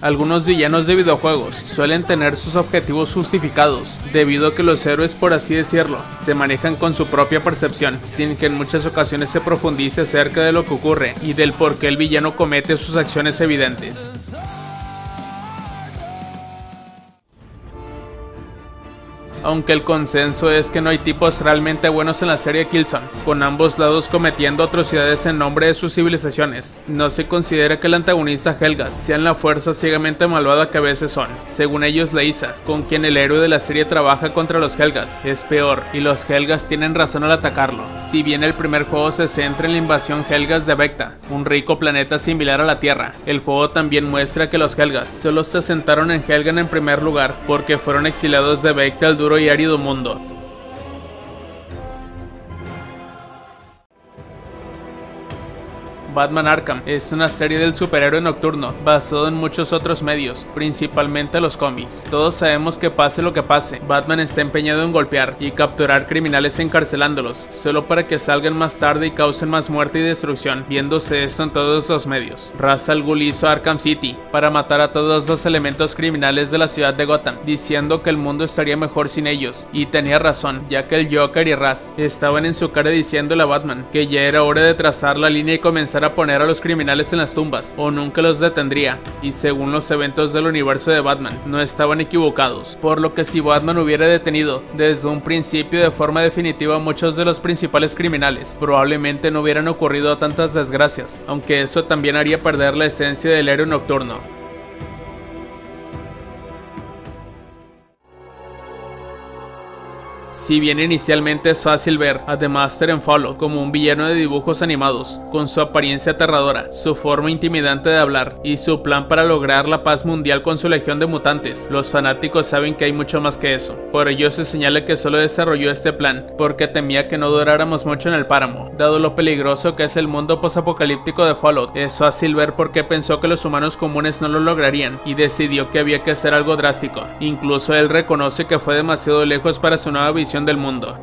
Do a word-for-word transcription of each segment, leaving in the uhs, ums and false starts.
Algunos villanos de videojuegos suelen tener sus objetivos justificados, debido a que los héroes, por así decirlo, se manejan con su propia percepción, sin que en muchas ocasiones se profundice acerca de lo que ocurre y del por qué el villano comete sus acciones evidentes. Aunque el consenso es que no hay tipos realmente buenos en la serie Killzone, con ambos lados cometiendo atrocidades en nombre de sus civilizaciones, no se considera que el antagonista Helghast sea la fuerza ciegamente malvada que a veces son. Según ellos, Leisa, con quien el héroe de la serie trabaja contra los Helghast, es peor, y los Helghast tienen razón al atacarlo. Si bien el primer juego se centra en la invasión Helghast de Vecta, un rico planeta similar a la Tierra, el juego también muestra que los Helghast solo se asentaron en Helghan en primer lugar porque fueron exiliados de Vecta al duro y árido mundo. Batman Arkham es una serie del superhéroe nocturno basado en muchos otros medios, principalmente los cómics. Todos sabemos que pase lo que pase, Batman está empeñado en golpear y capturar criminales encarcelándolos, solo para que salgan más tarde y causen más muerte y destrucción, viéndose esto en todos los medios. Ra's al Ghul hizo Arkham City para matar a todos los elementos criminales de la ciudad de Gotham, diciendo que el mundo estaría mejor sin ellos, y tenía razón, ya que el Joker y Ra's estaban en su cara diciéndole a Batman que ya era hora de trazar la línea y comenzar a poner a los criminales en las tumbas, o nunca los detendría, y según los eventos del universo de Batman, no estaban equivocados, por lo que si Batman hubiera detenido desde un principio de forma definitiva a muchos de los principales criminales, probablemente no hubieran ocurrido tantas desgracias, aunque eso también haría perder la esencia del héroe nocturno. Si bien inicialmente es fácil ver a The Master en Fallout como un villano de dibujos animados, con su apariencia aterradora, su forma intimidante de hablar y su plan para lograr la paz mundial con su legión de mutantes, los fanáticos saben que hay mucho más que eso. Por ello se señala que solo desarrolló este plan porque temía que no duráramos mucho en el páramo. Dado lo peligroso que es el mundo posapocalíptico de Fallout, es fácil ver por qué pensó que los humanos comunes no lo lograrían y decidió que había que hacer algo drástico. Incluso él reconoce que fue demasiado lejos para su nueva visión del mundo.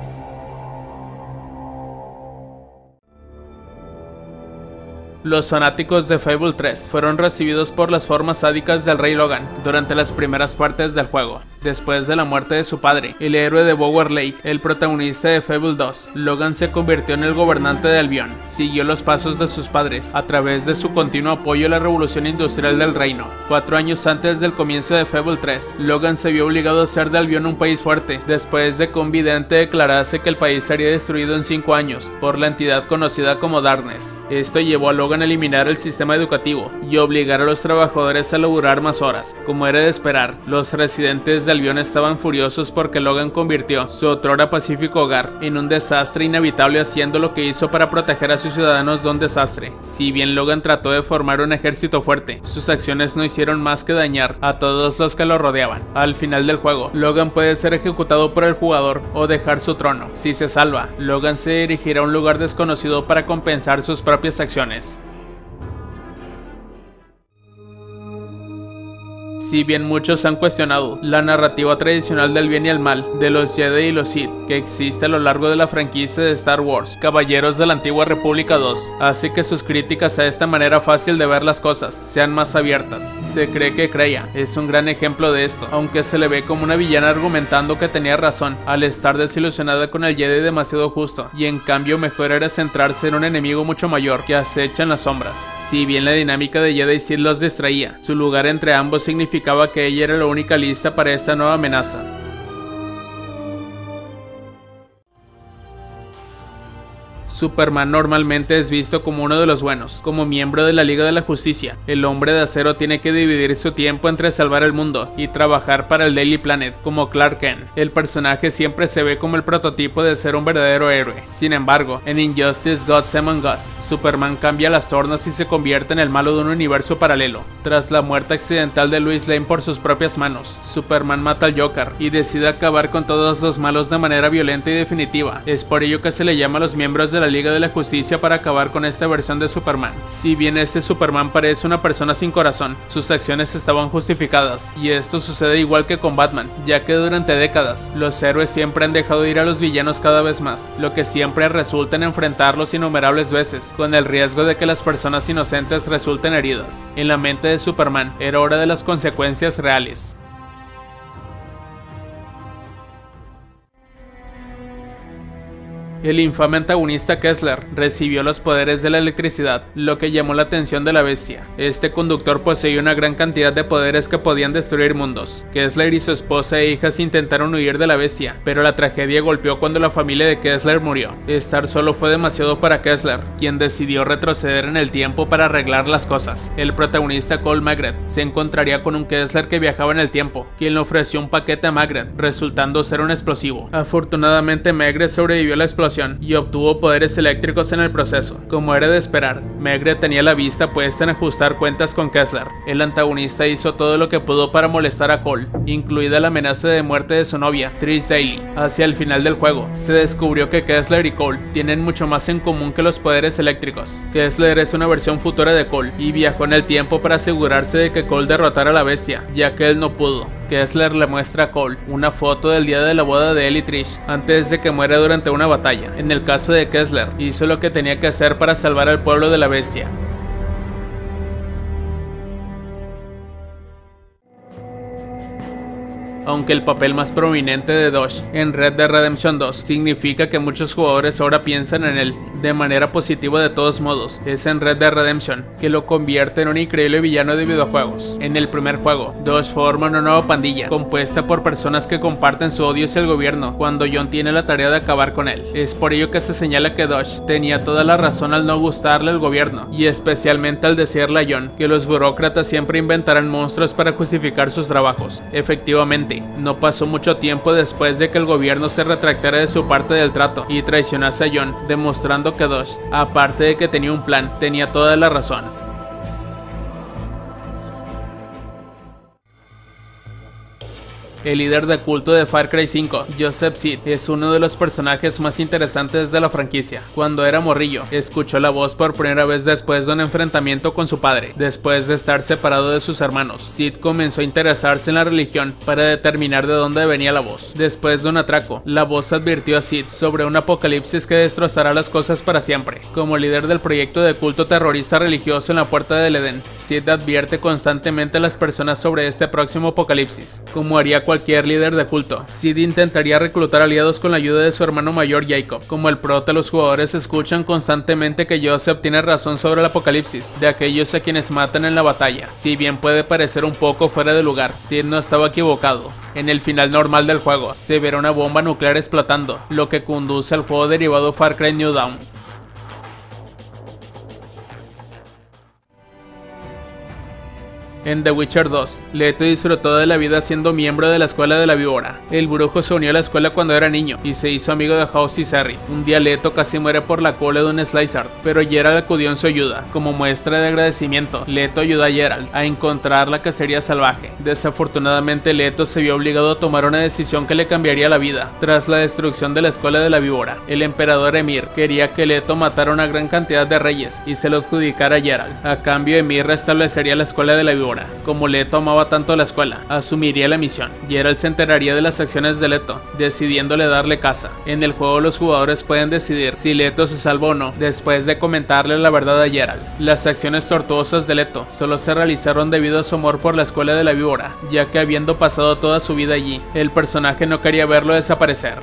Los fanáticos de Fable tres fueron recibidos por las formas sádicas del Rey Logan durante las primeras partes del juego. Después de la muerte de su padre, el héroe de Bower Lake, el protagonista de Fable dos, Logan se convirtió en el gobernante de Albion. Siguió los pasos de sus padres a través de su continuo apoyo a la revolución industrial del reino. Cuatro años antes del comienzo de Fable tres, Logan se vio obligado a hacer de Albion un país fuerte, después de que un vidente declarase que el país sería destruido en cinco años por la entidad conocida como Darkness. Esto llevó a Logan a eliminar el sistema educativo y obligar a los trabajadores a laburar más horas. Como era de esperar, los residentes de Albion estaban furiosos porque Logan convirtió su otrora pacífico hogar en un desastre inhabitable, haciendo lo que hizo para proteger a sus ciudadanos de un desastre. Si bien Logan trató de formar un ejército fuerte, sus acciones no hicieron más que dañar a todos los que lo rodeaban. Al final del juego, Logan puede ser ejecutado por el jugador o dejar su trono. Si se salva, Logan se dirigirá a un lugar desconocido para compensar sus propias acciones. Si bien muchos han cuestionado la narrativa tradicional del bien y el mal, de los Jedi y los Sith, que existe a lo largo de la franquicia de Star Wars, Caballeros de la Antigua República dos hace que sus críticas a esta manera fácil de ver las cosas sean más abiertas. Se cree que Kreia es un gran ejemplo de esto, aunque se le ve como una villana argumentando que tenía razón al estar desilusionada con el Jedi demasiado justo, y en cambio mejor era centrarse en un enemigo mucho mayor que acecha en las sombras. Si bien la dinámica de Jedi y Sith los distraía, su lugar entre ambos significaba que ella era la única lista para esta nueva amenaza. Superman normalmente es visto como uno de los buenos. Como miembro de la Liga de la Justicia, el Hombre de Acero tiene que dividir su tiempo entre salvar el mundo y trabajar para el Daily Planet como Clark Kent. El personaje siempre se ve como el prototipo de ser un verdadero héroe. Sin embargo, en Injustice Gods Among Us, Superman cambia las tornas y se convierte en el malo de un universo paralelo. Tras la muerte accidental de Lois Lane por sus propias manos, Superman mata al Joker y decide acabar con todos los malos de manera violenta y definitiva. Es por ello que se le llama a los miembros de la Liga de la Justicia para acabar con esta versión de Superman. Si bien este Superman parece una persona sin corazón, sus acciones estaban justificadas, y esto sucede igual que con Batman, ya que durante décadas, los héroes siempre han dejado ir a los villanos cada vez más, lo que siempre resulta en enfrentarlos innumerables veces, con el riesgo de que las personas inocentes resulten heridas. En la mente de Superman, era hora de las consecuencias reales. El infame antagonista Kessler recibió los poderes de la electricidad, lo que llamó la atención de la bestia. Este conductor poseía una gran cantidad de poderes que podían destruir mundos. Kessler y su esposa e hijas intentaron huir de la bestia, pero la tragedia golpeó cuando la familia de Kessler murió. Estar solo fue demasiado para Kessler, quien decidió retroceder en el tiempo para arreglar las cosas. El protagonista Cole Magret se encontraría con un Kessler que viajaba en el tiempo, quien le ofreció un paquete a Magret, resultando ser un explosivo. Afortunadamente Magret sobrevivió a la explosión y obtuvo poderes eléctricos en el proceso. Como era de esperar, Magret tenía la vista puesta en ajustar cuentas con Kessler. El antagonista hizo todo lo que pudo para molestar a Cole, incluida la amenaza de muerte de su novia, Trish Daly. Hacia el final del juego, se descubrió que Kessler y Cole tienen mucho más en común que los poderes eléctricos. Kessler es una versión futura de Cole y viajó en el tiempo para asegurarse de que Cole derrotara a la bestia, ya que él no pudo. Kessler le muestra a Cole una foto del día de la boda de él y Trish, antes de que muera durante una batalla. En el caso de Kessler, hizo lo que tenía que hacer para salvar al pueblo de la bestia. Aunque el papel más prominente de Dodge en Red Dead Redemption dos significa que muchos jugadores ahora piensan en él de manera positiva de todos modos, es en Red Dead Redemption que lo convierte en un increíble villano de videojuegos. En el primer juego, Dodge forma una nueva pandilla, compuesta por personas que comparten su odio hacia el gobierno, cuando John tiene la tarea de acabar con él. Es por ello que se señala que Dodge tenía toda la razón al no gustarle al gobierno, y especialmente al decirle a John que los burócratas siempre inventarán monstruos para justificar sus trabajos. Efectivamente, no pasó mucho tiempo después de que el gobierno se retractara de su parte del trato y traicionase a John, demostrando que Dodge, aparte de que tenía un plan, tenía toda la razón. El líder de culto de Far Cry cinco, Joseph Seed, es uno de los personajes más interesantes de la franquicia. Cuando era morrillo, escuchó la voz por primera vez después de un enfrentamiento con su padre. Después de estar separado de sus hermanos, Seed comenzó a interesarse en la religión para determinar de dónde venía la voz. Después de un atraco, la voz advirtió a Seed sobre un apocalipsis que destrozará las cosas para siempre. Como líder del proyecto de culto terrorista religioso en la Puerta del Edén, Seed advierte constantemente a las personas sobre este próximo apocalipsis. Como haría cualquier Cualquier líder de culto, Seed intentaría reclutar aliados con la ayuda de su hermano mayor Jacob. Como el prota, los jugadores escuchan constantemente que Joseph tiene razón sobre el apocalipsis, de aquellos a quienes matan en la batalla. Si bien puede parecer un poco fuera de lugar, Seed no estaba equivocado. En el final normal del juego, se verá una bomba nuclear explotando, lo que conduce al juego derivado Far Cry New Dawn. En The Witcher dos, Leto disfrutó de la vida siendo miembro de la escuela de la víbora. El brujo se unió a la escuela cuando era niño y se hizo amigo de House y Serry. Un día Leto casi muere por la cola de un Slicer, pero Geralt acudió en su ayuda. Como muestra de agradecimiento, Leto ayudó a Geralt a encontrar la cacería salvaje. Desafortunadamente, Leto se vio obligado a tomar una decisión que le cambiaría la vida. Tras la destrucción de la escuela de la víbora, el emperador Emir quería que Leto matara una gran cantidad de reyes y se lo adjudicara a Geralt. A cambio, Emir restablecería la escuela de la víbora. Como Leto amaba tanto la escuela, asumiría la misión. Geralt se enteraría de las acciones de Leto, decidiéndole darle caza. En el juego los jugadores pueden decidir si Leto se salvó o no, después de comentarle la verdad a Geralt. Las acciones tortuosas de Leto solo se realizaron debido a su amor por la escuela de la víbora, ya que habiendo pasado toda su vida allí, el personaje no quería verlo desaparecer.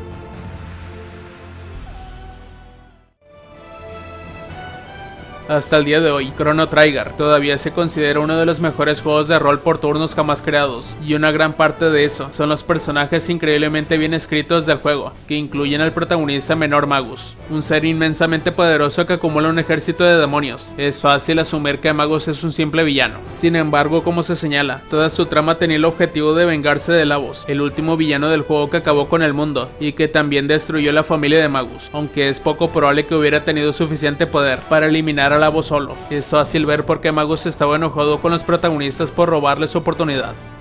Hasta el día de hoy, Chrono Trigger todavía se considera uno de los mejores juegos de rol por turnos jamás creados, y una gran parte de eso son los personajes increíblemente bien escritos del juego, que incluyen al protagonista menor Magus, un ser inmensamente poderoso que acumula un ejército de demonios. Es fácil asumir que Magus es un simple villano. Sin embargo, como se señala, toda su trama tenía el objetivo de vengarse de Lavos, el último villano del juego que acabó con el mundo, y que también destruyó la familia de Magus, aunque es poco probable que hubiera tenido suficiente poder para eliminar a Lavos solo. Es fácil ver por qué Magus estaba enojado con los protagonistas por robarle su oportunidad.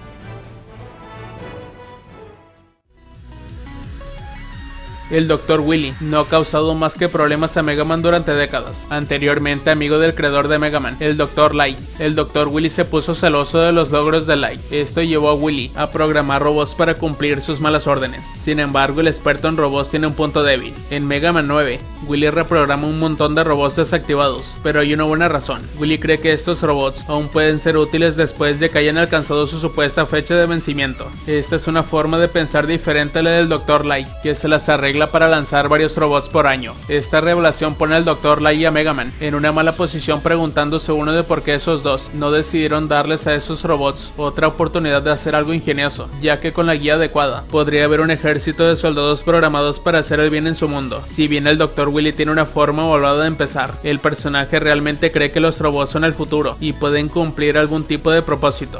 El doctor Wily no ha causado más que problemas a Mega Man durante décadas. Anteriormente amigo del creador de Mega Man, el doctor Light, el doctor Wily se puso celoso de los logros de Light. Esto llevó a Wily a programar robots para cumplir sus malas órdenes. Sin embargo, el experto en robots tiene un punto débil. En Mega Man nueve, Wily reprograma un montón de robots desactivados, pero hay una buena razón. Wily cree que estos robots aún pueden ser útiles después de que hayan alcanzado su supuesta fecha de vencimiento. Esta es una forma de pensar diferente a la del doctor Light, que se las arregla para lanzar varios robots por año. Esta revelación pone al doctor Light y a Mega Man en una mala posición, preguntándose uno de por qué esos dos no decidieron darles a esos robots otra oportunidad de hacer algo ingenioso, ya que con la guía adecuada podría haber un ejército de soldados programados para hacer el bien en su mundo. Si bien el doctor Wily tiene una forma malvada de empezar, el personaje realmente cree que los robots son el futuro y pueden cumplir algún tipo de propósito.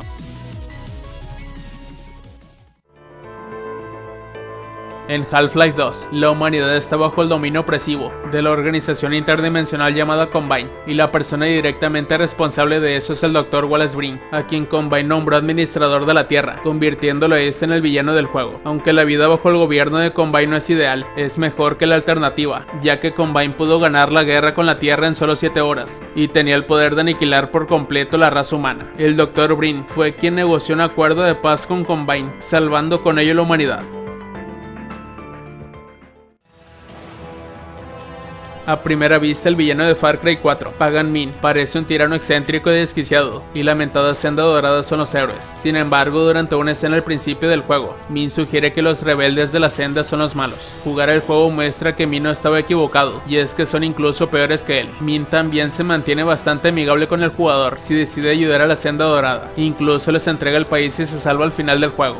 En Half-Life dos, la humanidad está bajo el dominio opresivo de la organización interdimensional llamada Combine, y la persona directamente responsable de eso es el doctor Wallace Breen, a quien Combine nombró administrador de la Tierra, convirtiéndolo este en el villano del juego. Aunque la vida bajo el gobierno de Combine no es ideal, es mejor que la alternativa, ya que Combine pudo ganar la guerra con la Tierra en solo siete horas, y tenía el poder de aniquilar por completo la raza humana. El doctor Breen fue quien negoció un acuerdo de paz con Combine, salvando con ello la humanidad. A primera vista, el villano de Far Cry cuatro, Pagan Min, parece un tirano excéntrico y desquiciado, y la mentada senda dorada son los héroes. Sin embargo, durante una escena al principio del juego, Min sugiere que los rebeldes de la senda son los malos. Jugar el juego muestra que Min no estaba equivocado, y es que son incluso peores que él. Min también se mantiene bastante amigable con el jugador si decide ayudar a la senda dorada, incluso les entrega el país y se salva al final del juego.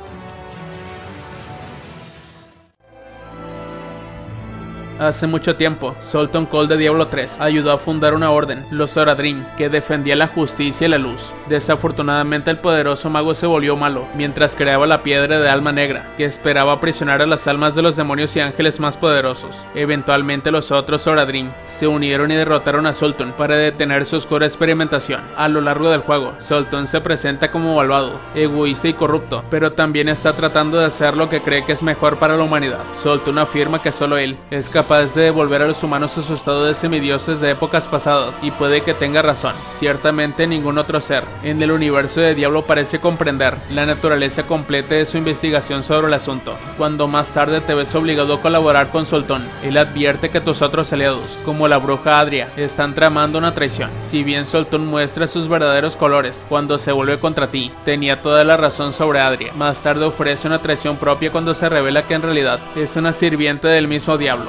Hace mucho tiempo, Sultan Cole de Diablo tres ayudó a fundar una orden, los Zoradrim, que defendía la justicia y la luz. Desafortunadamente el poderoso mago se volvió malo, mientras creaba la piedra de alma negra, que esperaba aprisionar a las almas de los demonios y ángeles más poderosos. Eventualmente los otros Zoradrim se unieron y derrotaron a Sultan para detener su oscura experimentación. A lo largo del juego, Sultan se presenta como malvado, egoísta y corrupto, pero también está tratando de hacer lo que cree que es mejor para la humanidad. Sultan afirma que solo él es capaz de devolver a los humanos a su estado de semidioses de épocas pasadas, y puede que tenga razón. Ciertamente ningún otro ser en el universo de Diablo parece comprender la naturaleza completa de su investigación sobre el asunto. Cuando más tarde te ves obligado a colaborar con Sultan, él advierte que tus otros aliados, como la bruja Adria, están tramando una traición. Si bien Sultan muestra sus verdaderos colores cuando se vuelve contra ti, tenía toda la razón sobre Adria. Más tarde ofrece una traición propia cuando se revela que en realidad es una sirviente del mismo Diablo.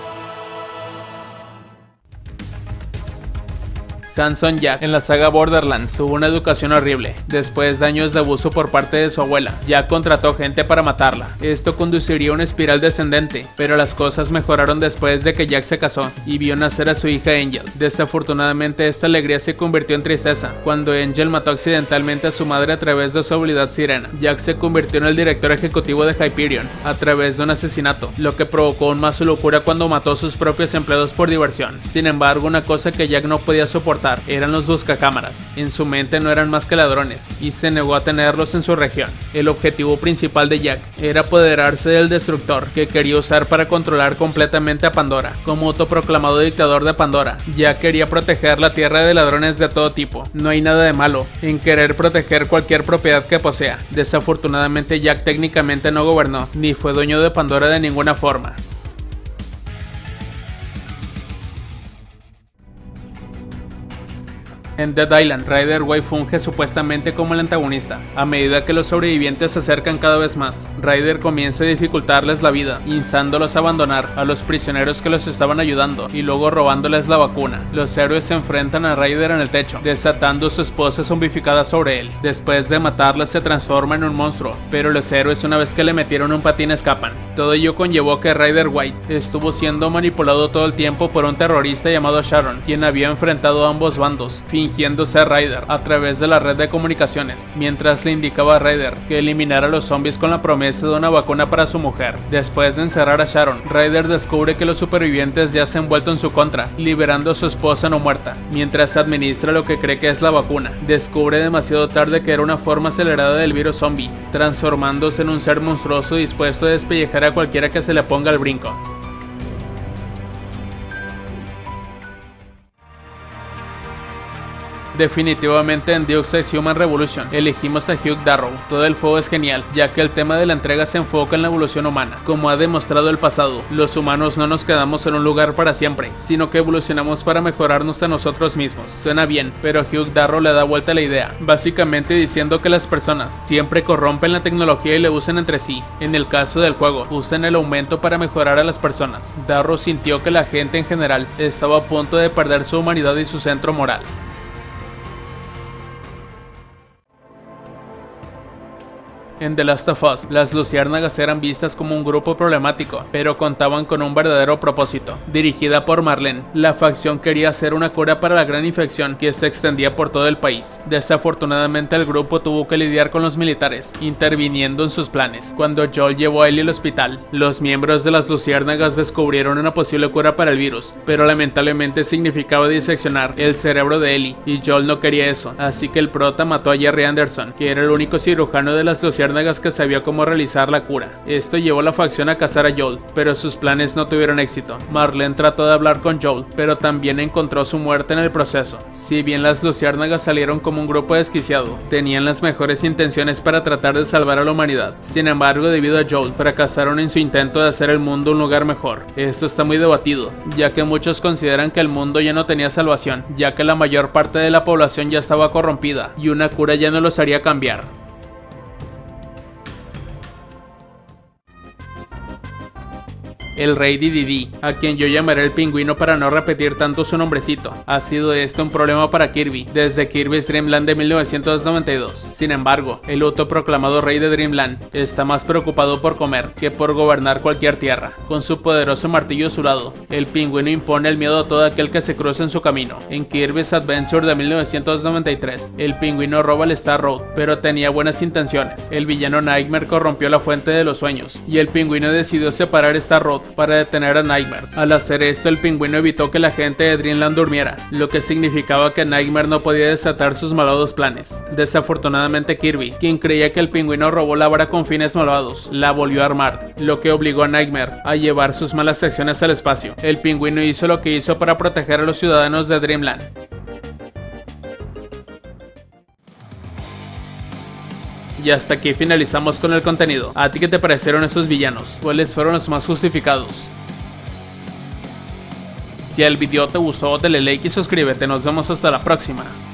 Hanson Jack en la saga Borderlands tuvo una educación horrible. Después de años de abuso por parte de su abuela, Jack contrató gente para matarla. Esto conduciría a una espiral descendente, pero las cosas mejoraron después de que Jack se casó y vio nacer a su hija Angel. Desafortunadamente, esta alegría se convirtió en tristeza cuando Angel mató accidentalmente a su madre a través de su habilidad sirena. Jack se convirtió en el director ejecutivo de Hyperion a través de un asesinato, lo que provocó aún más su locura cuando mató a sus propios empleados por diversión. Sin embargo, una cosa que Jack no podía soportar eran los buscacámaras. En su mente no eran más que ladrones, y se negó a tenerlos en su región. El objetivo principal de Jack era apoderarse del destructor que quería usar para controlar completamente a Pandora. Como autoproclamado dictador de Pandora, Jack quería proteger la tierra de ladrones de todo tipo. No hay nada de malo en querer proteger cualquier propiedad que posea. Desafortunadamente, Jack técnicamente no gobernó ni fue dueño de Pandora de ninguna forma. En Dead Island, Ryder White funge supuestamente como el antagonista. A medida que los sobrevivientes se acercan cada vez más, Ryder comienza a dificultarles la vida, instándolos a abandonar a los prisioneros que los estaban ayudando y luego robándoles la vacuna. Los héroes se enfrentan a Ryder en el techo, desatando a su esposa zombificada sobre él. Después de matarla se transforma en un monstruo, pero los héroes, una vez que le metieron un patín, escapan. Todo ello conllevó que Ryder White estuvo siendo manipulado todo el tiempo por un terrorista llamado Sharon, quien había enfrentado a ambos bandos, fingiendo fingiendo ser Ryder a través de la red de comunicaciones, mientras le indicaba a Ryder que eliminara a los zombies con la promesa de una vacuna para su mujer. Después de encerrar a Sharon, Ryder descubre que los supervivientes ya se han vuelto en su contra, liberando a su esposa no muerta, mientras administra lo que cree que es la vacuna. Descubre demasiado tarde que era una forma acelerada del virus zombie, transformándose en un ser monstruoso dispuesto a despellejar a cualquiera que se le ponga al brinco. Definitivamente en Deus Ex Human Revolution elegimos a Hugh Darrow. Todo el juego es genial, ya que el tema de la entrega se enfoca en la evolución humana. Como ha demostrado el pasado, los humanos no nos quedamos en un lugar para siempre, sino que evolucionamos para mejorarnos a nosotros mismos. Suena bien, pero Hugh Darrow le da vuelta a la idea, básicamente diciendo que las personas siempre corrompen la tecnología y la usan entre sí. En el caso del juego, usan el aumento para mejorar a las personas. Darrow sintió que la gente en general estaba a punto de perder su humanidad y su centro moral. En The Last of Us, las luciérnagas eran vistas como un grupo problemático, pero contaban con un verdadero propósito. Dirigida por Marlene, la facción quería hacer una cura para la gran infección que se extendía por todo el país. Desafortunadamente el grupo tuvo que lidiar con los militares, interviniendo en sus planes. Cuando Joel llevó a Ellie al hospital, los miembros de las luciérnagas descubrieron una posible cura para el virus, pero lamentablemente significaba diseccionar el cerebro de Ellie, y Joel no quería eso, así que el prota mató a Jerry Anderson, que era el único cirujano de las luciérnagas que sabía cómo realizar la cura. Esto llevó a la facción a cazar a Joel, pero sus planes no tuvieron éxito. Marlene trató de hablar con Joel, pero también encontró su muerte en el proceso. Si bien las luciérnagas salieron como un grupo desquiciado, tenían las mejores intenciones para tratar de salvar a la humanidad. Sin embargo, debido a Joel, fracasaron en su intento de hacer el mundo un lugar mejor. Esto está muy debatido, ya que muchos consideran que el mundo ya no tenía salvación, ya que la mayor parte de la población ya estaba corrompida, y una cura ya no los haría cambiar. El Rey Dedede, a quien yo llamaré el pingüino para no repetir tanto su nombrecito. Ha sido este un problema para Kirby, desde Kirby's Dream Land de mil novecientos noventa y dos. Sin embargo, el autoproclamado rey de Dreamland está más preocupado por comer que por gobernar cualquier tierra. Con su poderoso martillo a su lado, el pingüino impone el miedo a todo aquel que se cruce en su camino. En Kirby's Adventure de mil novecientos noventa y tres, el pingüino roba el Star Road, pero tenía buenas intenciones. El villano Nightmare corrompió la fuente de los sueños, y el pingüino decidió separar Star Road para detener a Nightmare. Al hacer esto, el pingüino evitó que la gente de Dreamland durmiera, lo que significaba que Nightmare no podía desatar sus malvados planes. Desafortunadamente, Kirby, quien creía que el pingüino robó la vara con fines malvados, la volvió a armar, lo que obligó a Nightmare a llevar sus malas acciones al espacio. El pingüino hizo lo que hizo para proteger a los ciudadanos de Dreamland. Y hasta aquí finalizamos con el contenido. ¿A ti qué te parecieron estos villanos? ¿Cuáles fueron los más justificados? Si el video te gustó, dale like y suscríbete. Nos vemos hasta la próxima.